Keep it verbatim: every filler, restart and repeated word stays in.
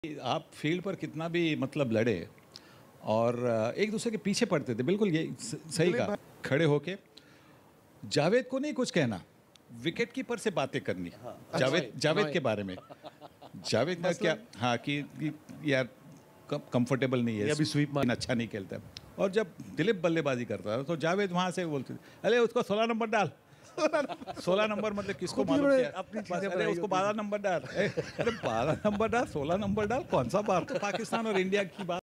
आप फील्ड पर कितना भी मतलब लड़े और एक दूसरे के पीछे पड़ते थे, बिल्कुल ये सही कहा। खड़े होके जावेद को नहीं कुछ कहना, विकेट कीपर से बातें करनी। हाँ, जावेद जावेद के बारे में जावेद का क्या, हाँ कि, कि यार कंफर्टेबल नहीं है, अभी स्वीप मारना अच्छा नहीं खेलता है। और जब दिलीप बल्लेबाजी करता था तो जावेद वहाँ से बोलते थे, अरे उसको सोलह नंबर डाल। सोलह नंबर मतलब किसको मालूम क्या? अरे उसको बारह नंबर डाल, अरे बारह नंबर डाल, सोलह नंबर डाल, कौन सा बात? तो पाकिस्तान और इंडिया की बात